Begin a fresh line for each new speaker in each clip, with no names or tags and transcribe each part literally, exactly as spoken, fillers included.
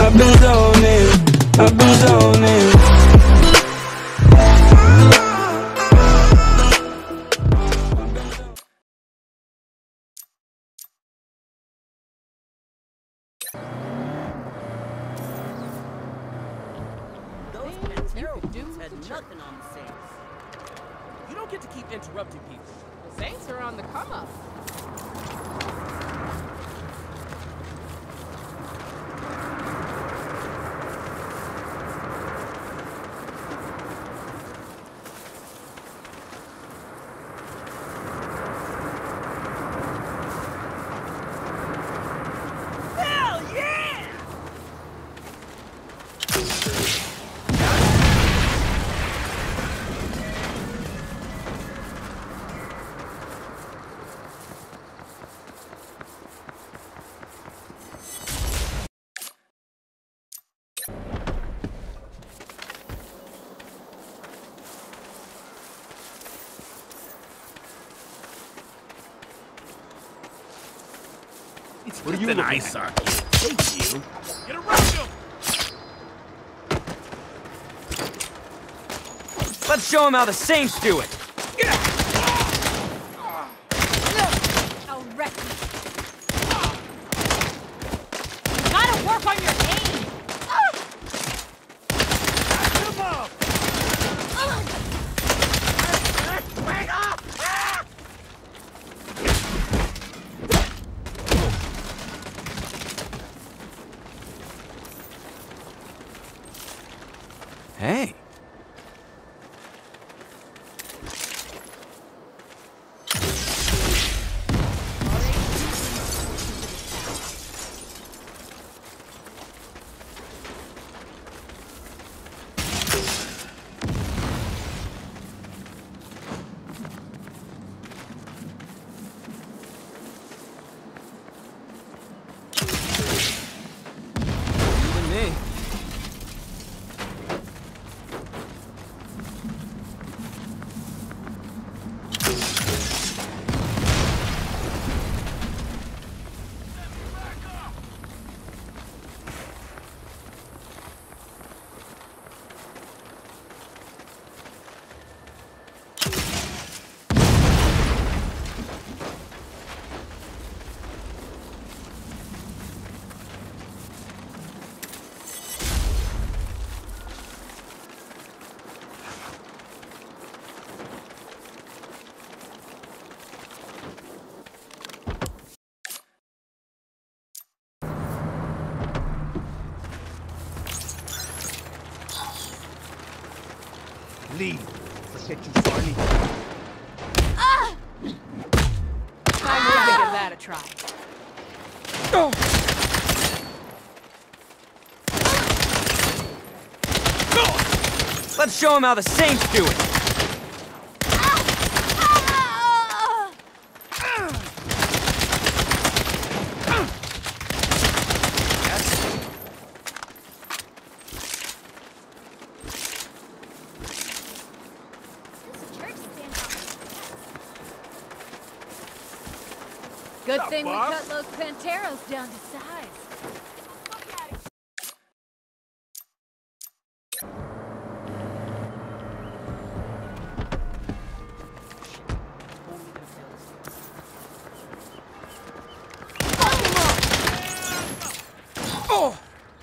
I've been zoning, I've been zoning.
Those Pantera dudes had nothing on the Saints. You don't get to keep interrupting people.
The Saints are on the come up.
What are you looking ice at? Thank you. Get around him!
Let's show him how the Saints do it!
I'll wreck you. You gotta work on your aim!
Come on! Wait up!
Hey. Even me.
Leave. Let's get you Charlie.
Ah!
Time to give that a try.
Let's show him how the Saints do it!
Good
Stop,
thing we
boss.
cut those Panteros down to size.
Oh!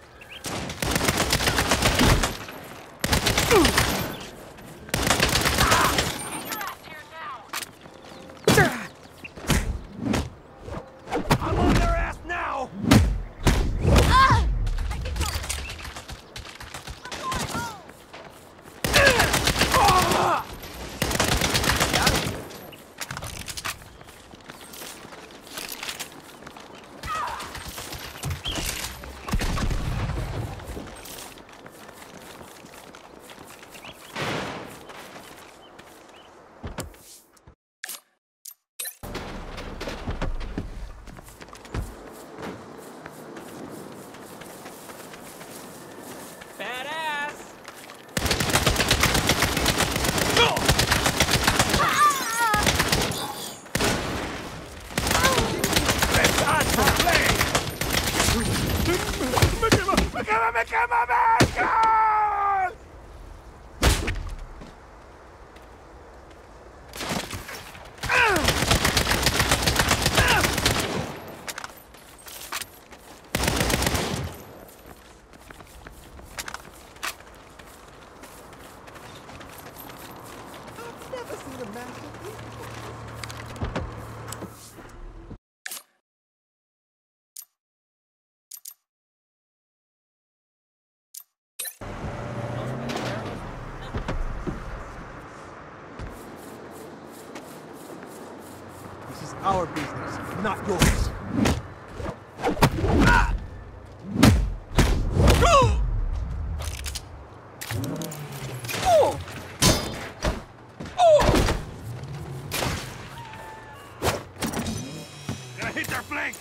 I'm on their ass now!
Ah!
me quema verga! I've never seen a masterpiece. This is our business, not yours. Ah! Oh! Oh! Oh! Gonna hit their flank!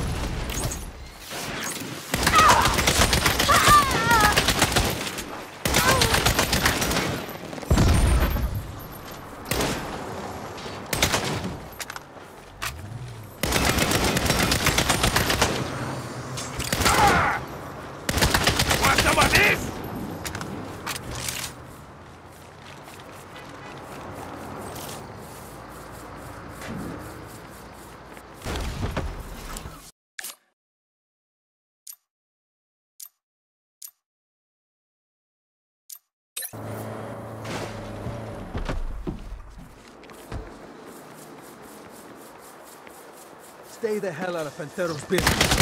Stay the hell out of Pantero's business.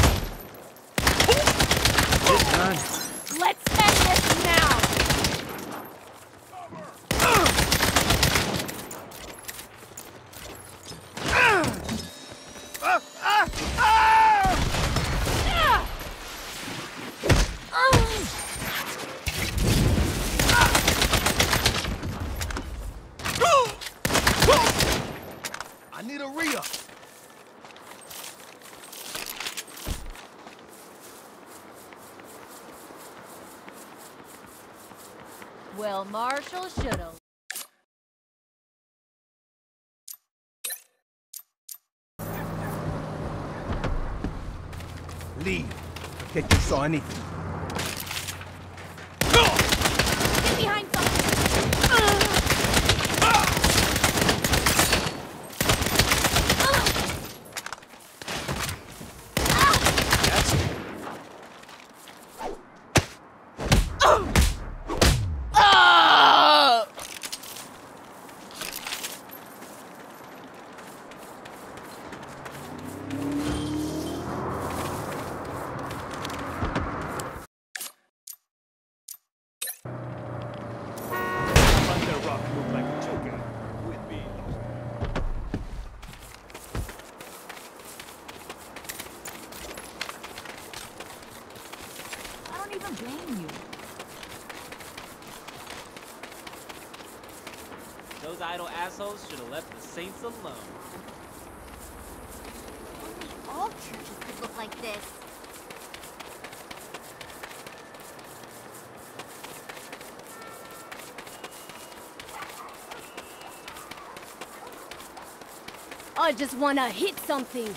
Let's end this now!
I need a re-up.
Well, Marshall should've.
Leave. In case you saw anything.
Get behind something!
Those idle assholes should have left the Saints alone.
Only all churches could look like this. I just wanna hit something.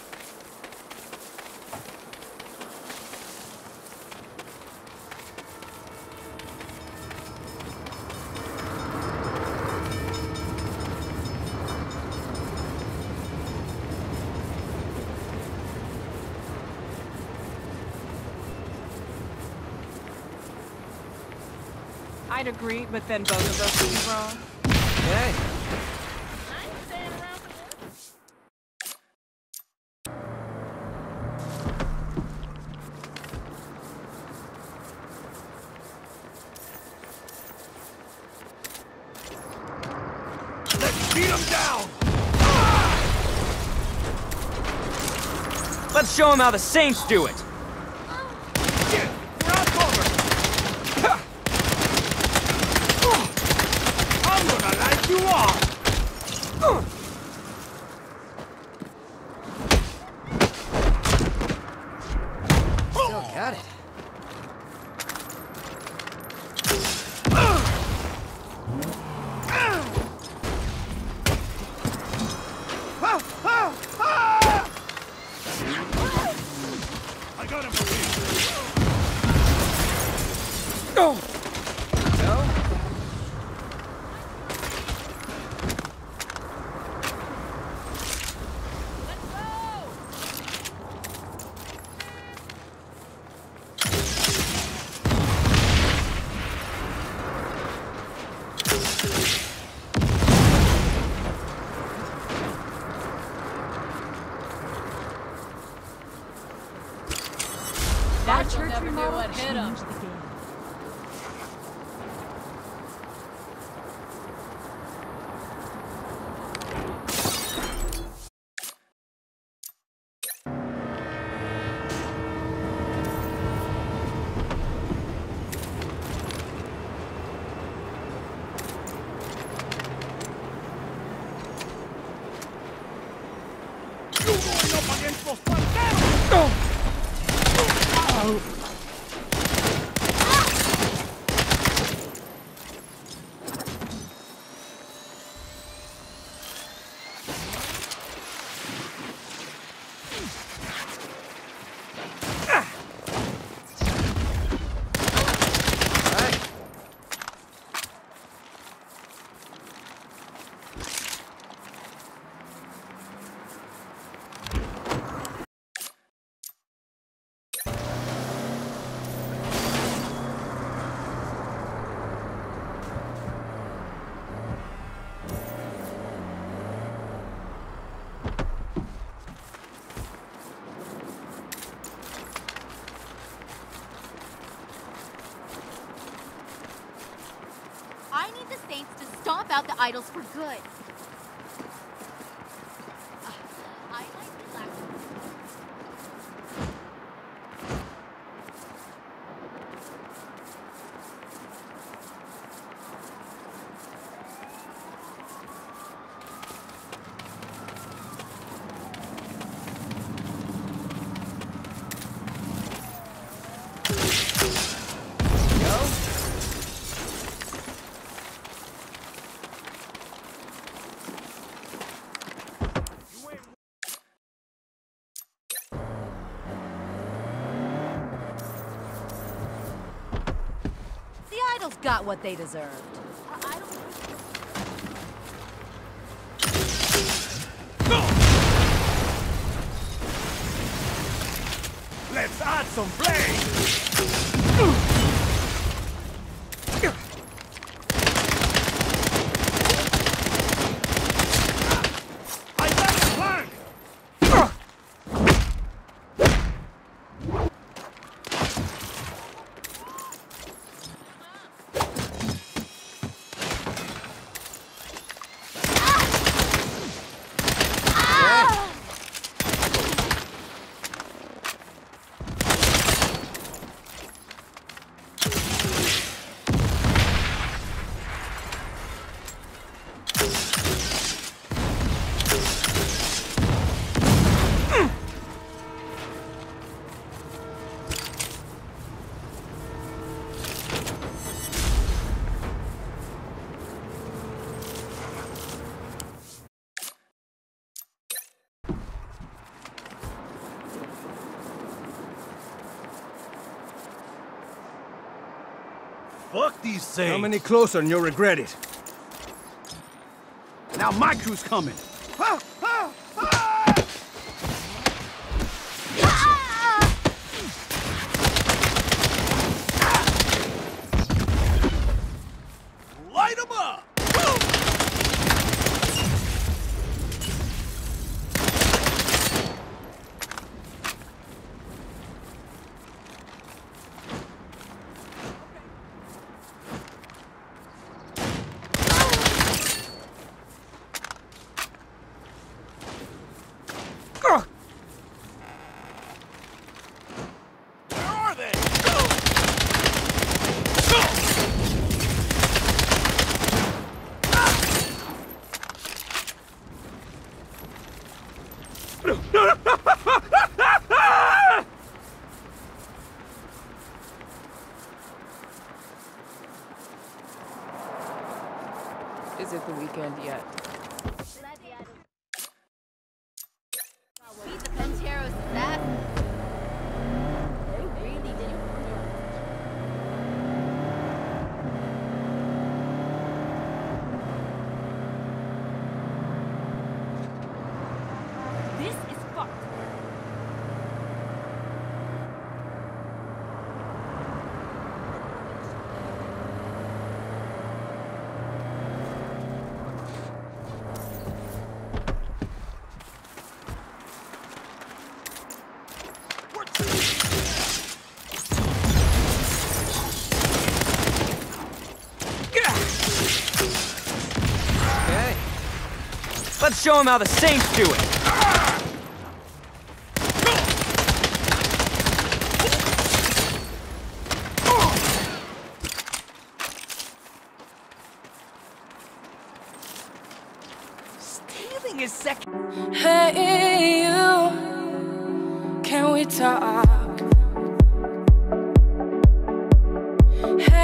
I'd agree, but then both of us would be wrong.
Hey.
I ain't staying around for this.
Let's beat them down!
Let's show him how the Saints do it!
Shit! We're out cover! I'm gonna light you off!
Still got it.
I
No.
That church remodel changed the game.
You going up against those panteros!
Oh.
I need the Saints to stomp out the idols for good. Uh, I like black.
The idols got what they deserved.
I, I don't
Let's add some flame! I got a plank! Fuck these things!
Come any closer and you'll regret it. Now my crew's coming. Ah, ah, ah!
Light 'em up! Where are they?
Is it the weekend yet?
beat the Panteros, is that? They really did.
Let's show him how the Saints do it. Stealing his second.
Hey, you, can we talk? Hey,